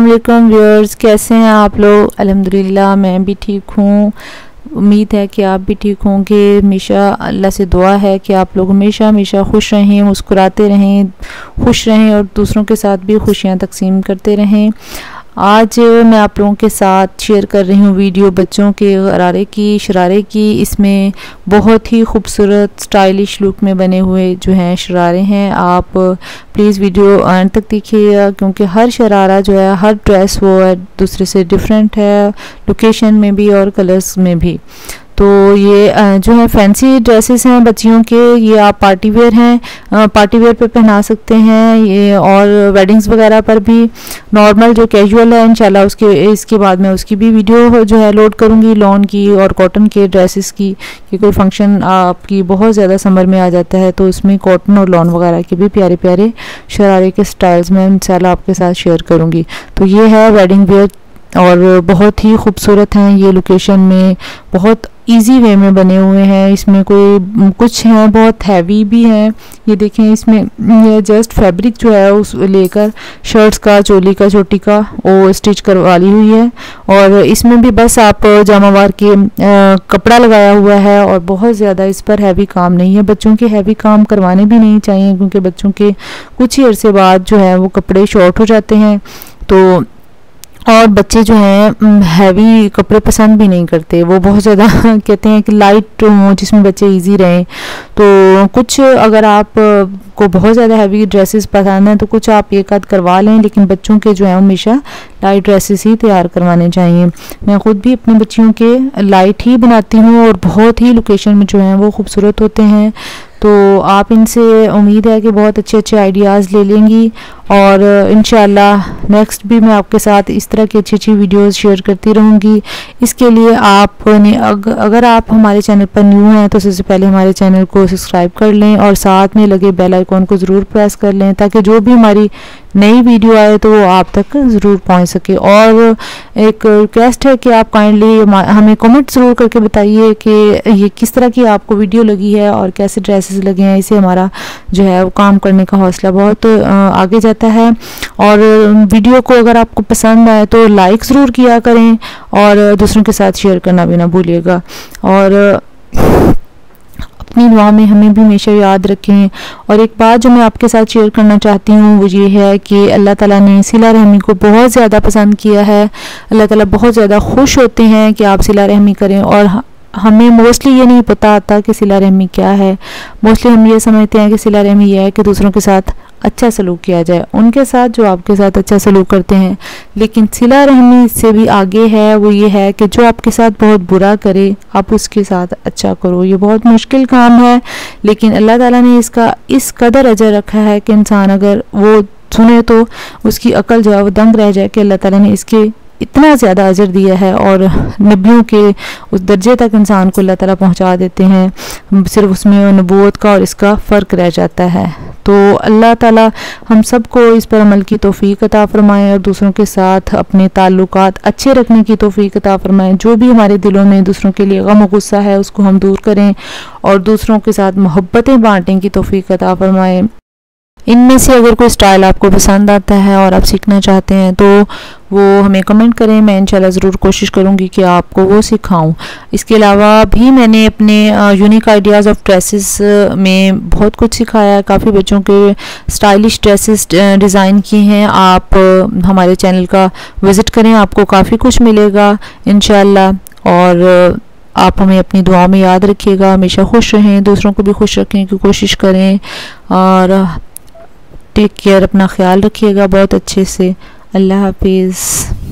अस्सलाम वालेकुम व्यूअर्स, कैसे हैं आप लोग। अल्हम्दुलिल्लाह मैं भी ठीक हूँ। उम्मीद है कि आप भी ठीक होंगे। हमेशा अल्लाह से दुआ है कि आप लोग हमेशा हमेशा खुश रहें, मुस्कुराते रहें, खुश रहें और दूसरों के साथ भी खुशियाँ तकसीम करते रहें। आज मैं आप लोगों के साथ शेयर कर रही हूँ वीडियो बच्चों के शरारे की। इसमें बहुत ही खूबसूरत स्टाइलिश लुक में बने हुए जो हैं शरारे हैं। आप प्लीज़ वीडियो अंत तक देखिएगा, क्योंकि हर शरारा जो है, हर ड्रेस वो है दूसरे से डिफरेंट है, लोकेशन में भी और कलर्स में भी। तो ये जो है फैंसी ड्रेसेस हैं बच्चियों के, ये आप पार्टी वेयर हैं, पार्टी वेयर पे पहना सकते हैं ये, और वेडिंग्स वगैरह पर भी। नॉर्मल जो कैजुअल है इंशाल्लाह इसके बाद मैं उसकी भी वीडियो जो है लोड करूँगी, लॉन की और कॉटन के ड्रेसेस की। कि कोई फंक्शन आपकी बहुत ज़्यादा समर में आ जाता है तो उसमें कॉटन और लॉन वगैरह के भी प्यारे प्यारे शरारे के स्टाइल्स में इंशाल्लाह आपके साथ शेयर करूँगी। तो ये है वेडिंग वेयर और बहुत ही खूबसूरत हैं ये, लोकेशन में बहुत इजी वे में बने हुए हैं। इसमें कोई कुछ हैं बहुत हैवी भी हैं, ये देखें। इसमें ये जस्ट फैब्रिक जो है उस लेकर शर्ट्स का, चोली का, चोटी का वो स्टिच करवा ली हुई है। और इसमें भी बस आप जामावार के कपड़ा लगाया हुआ है और बहुत ज़्यादा इस पर हैवी काम नहीं है। बच्चों के हैवी काम करवाने भी नहीं चाहिए, क्योंकि बच्चों के कुछ ही अरसे बाद जो है वो कपड़े शॉर्ट हो जाते हैं। तो और बच्चे जो हैं हैवी कपड़े पसंद भी नहीं करते, वो बहुत ज़्यादा कहते हैं कि लाइट हो जिसमें बच्चे इजी रहें। तो कुछ अगर आप को बहुत ज़्यादा हैवी ड्रेसेस पसंद हैं तो कुछ आप एक आध करवा लें, लेकिन बच्चों के जो है हमेशा लाइट ड्रेसेस ही तैयार करवाने चाहिए। मैं ख़ुद भी अपने बच्चियों के लाइट ही बनाती हूँ और बहुत ही लोकेशन में जो हैं वो खूबसूरत होते हैं। तो आप इनसे उम्मीद है कि बहुत अच्छे अच्छे आइडियाज़ ले लेंगी, और इंशाल्लाह नेक्स्ट भी मैं आपके साथ इस तरह की अच्छी अच्छी वीडियोस शेयर करती रहूँगी। इसके लिए आपने अगर आप हमारे चैनल पर न्यू हैं तो सबसे पहले हमारे चैनल को सब्सक्राइब कर लें और साथ में लगे बेल आइकॉन को ज़रूर प्रेस कर लें, ताकि जो भी हमारी नई वीडियो आए तो वो आप तक ज़रूर पहुंच सके। और एक रिक्वेस्ट है कि आप काइंडली हमें कमेंट ज़रूर करके बताइए कि ये किस तरह की आपको वीडियो लगी है और कैसे ड्रेसेस लगे हैं। इससे हमारा जो है वो काम करने का हौसला बहुत आगे जाता है। और वीडियो को अगर आपको पसंद आए तो लाइक ज़रूर किया करें और दूसरों के साथ शेयर करना भी ना भूलिएगा। और अपनी दुआ में हमें भी हमेशा याद रखें। और एक बात जो मैं आपके साथ शेयर करना चाहती हूँ वो ये है कि अल्लाह ताला ने सिला रहमी को बहुत ज़्यादा पसंद किया है। अल्लाह ताला बहुत ज़्यादा खुश होते हैं कि आप सिला रहमी करें। और हमें मोस्टली ये नहीं पता आता कि सिला रहमी क्या है। मोस्टली हम ये समझते हैं कि सिला रहमी ये है कि दूसरों के साथ अच्छा सलूक किया जाए, उनके साथ जो आपके साथ अच्छा सलूक करते हैं। लेकिन सिला रहमी से भी आगे है, वो ये है कि जो आपके साथ बहुत बुरा करे आप उसके साथ अच्छा करो। ये बहुत मुश्किल काम है, लेकिन अल्लाह ताला ने इसका इस कदर अजर रखा है कि इंसान अगर वो सुने तो उसकी अकल जो है वो दंग रह जाए कि अल्लाह ताला ने इसके इतना ज़्यादा अजर दिया है। और नबियों के उस दर्जे तक इंसान को अल्लाह ताला पहुंचा देते हैं, सिर्फ उसमें नबूवत का और इसका फ़र्क रह जाता है। तो अल्लाह ताला हम सबको इस पर अमल की तौफीक अता फरमाए और दूसरों के साथ अपने ताल्लुकात अच्छे रखने की तौफीक अता फरमाए। जो भी हमारे दिलों में दूसरों के लिए गम और गुस्सा है उसको हम दूर करें और दूसरों के साथ मोहब्बतें बांटने की तौफीक अता फरमाए। इनमें से अगर कोई स्टाइल आपको पसंद आता है और आप सीखना चाहते हैं तो वो हमें कमेंट करें, मैं इंशाल्लाह ज़रूर कोशिश करूँगी कि आपको वो सिखाऊं। इसके अलावा भी मैंने अपने यूनिक आइडियाज़ ऑफ ड्रेसेस में बहुत कुछ सिखाया है। काफ़ी बच्चों के स्टाइलिश ड्रेसेस डिज़ाइन किए हैं। आप हमारे चैनल का विज़िट करें, आपको काफ़ी कुछ मिलेगा इंशाल्लाह। और आप हमें अपनी दुआ में याद रखिएगा, हमेशा खुश रहें, दूसरों को भी खुश रखने की कोशिश करें और टेक केयर, अपना ख्याल रखिएगा बहुत अच्छे से। अल्लाह हाफिज़।